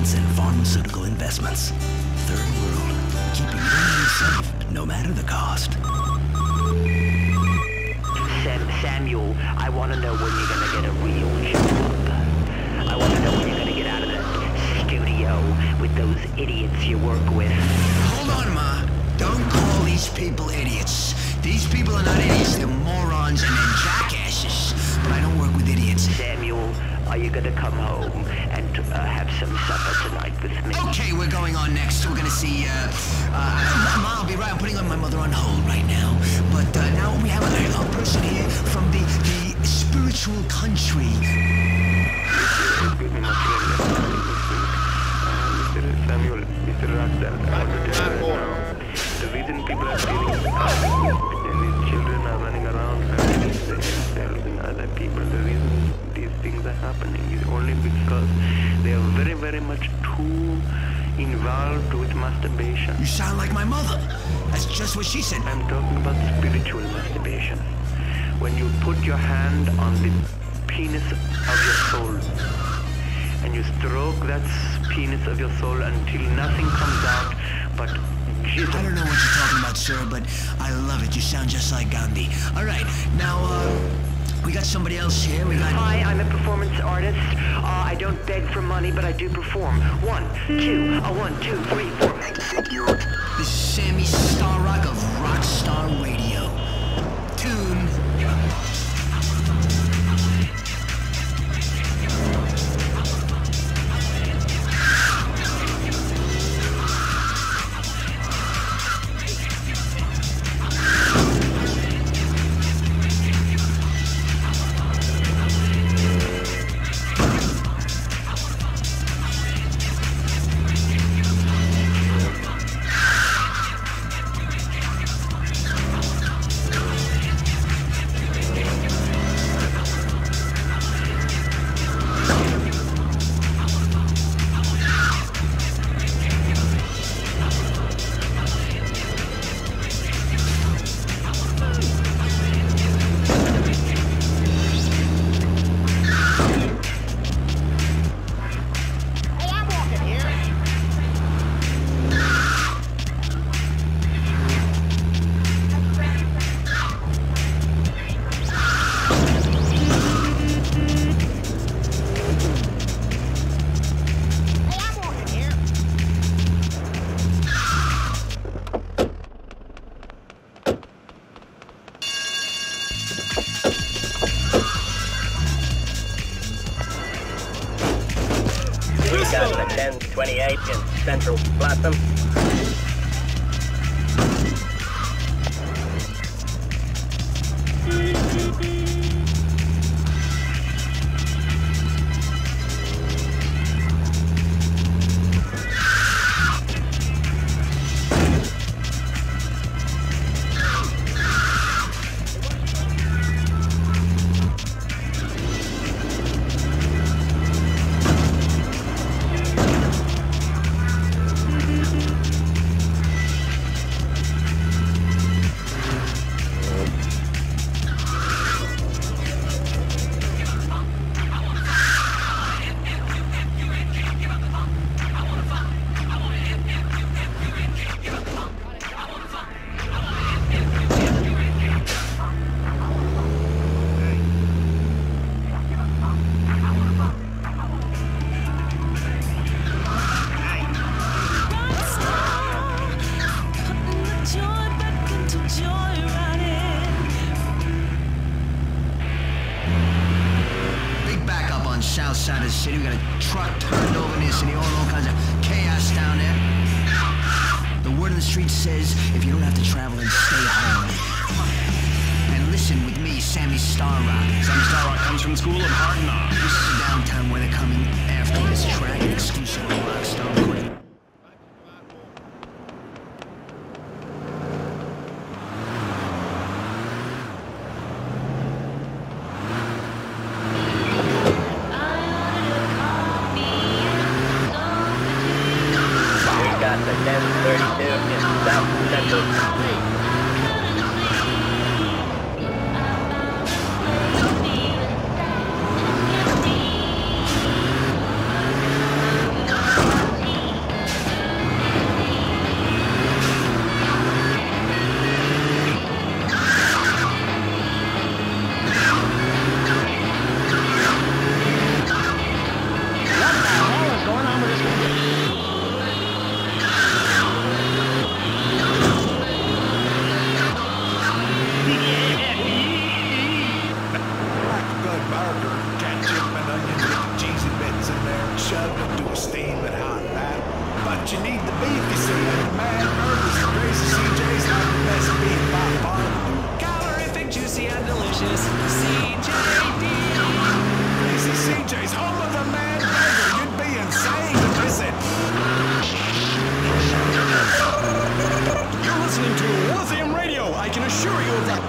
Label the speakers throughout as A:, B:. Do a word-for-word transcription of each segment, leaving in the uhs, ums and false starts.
A: insurance and pharmaceutical investments. Third world, keeping you safe, no matter the cost.
B: Sam, Samuel, I want to know when you're going to get a real job. I want to know when you're going to get out of the studio with those idiots you work with.
A: Hold on, Ma. Don't call these people idiots. These people are not idiots, they're morons and they're jackasses. But I don't work with idiots.
B: Samuel, are you going to come home and uh, have some supper tonight with me?
A: Okay, we're going on next. We're gonna see, uh, uh, Ma, I'll be right. I'm putting my mother on hold right now. But uh, now we have a, a person here from the, the spiritual country.
C: Excuse me, Mister Samuel, Mister Razdal, I want to tell you now. The reason people are feeling sick and these children are running around hurting themselves and other people, the reason these things are happening is only because they are very, very much too involved with masturbation.
A: You sound like my mother. That's just what she said.
C: I'm talking about spiritual masturbation. When you put your hand on the penis of your soul and you stroke that penis of your soul until nothing comes out but jizz.
A: I don't know what you're talking about, sir, but I love it. You sound just like Gandhi. All right, now, uh, we got somebody else here. We got...
B: Hi, I'm a performance artist. Uh, I don't beg for money, but I do perform. One, two, a one, two, three, four.
A: This is Sammy Starrock of Rockstar Radio. Tune.
D: ten twenty-eight in Central Platinum.
A: South side of the city. We got a truck turned over in the city, all, all kinds of chaos down there. The word on the street says if you don't have to travel, then stay home. And listen with me, Sammy Starrock.
E: Sammy Starrock comes from the School of Hard Knocks.
A: This is the downtown where they're coming after this track, an exclusive Rockstar recording.
D: ten thirty-two in South Central Street.
F: J's home of the man bagel. You'd be insane to miss it.
E: You're listening to Lithium Radio. I can assure you of that.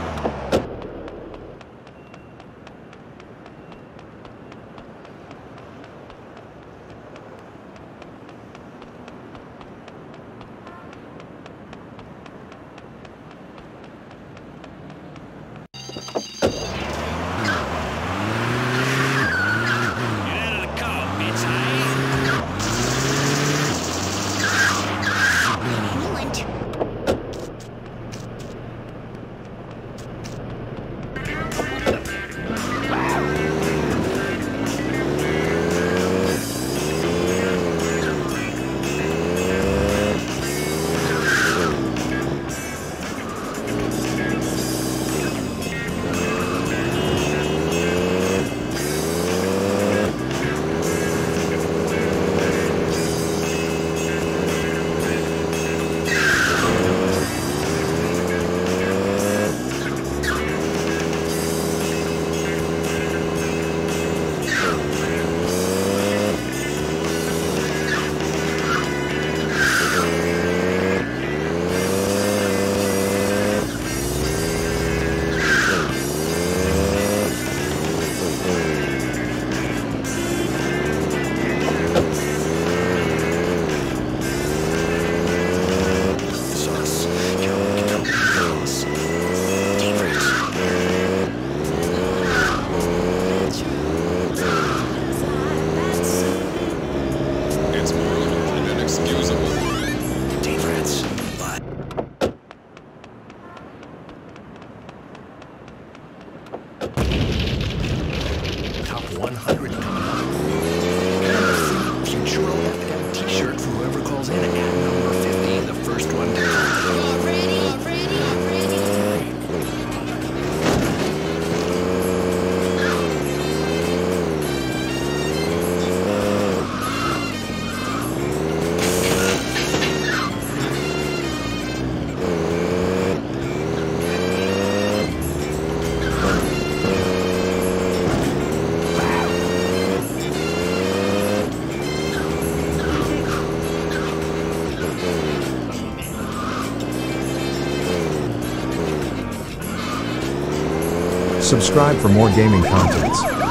A: one hundred coming up. And a free Futuro F M t-shirt for whoever calls in at number fifty, the first one to call.
G: Already, already, already.
H: Subscribe for more gaming contents.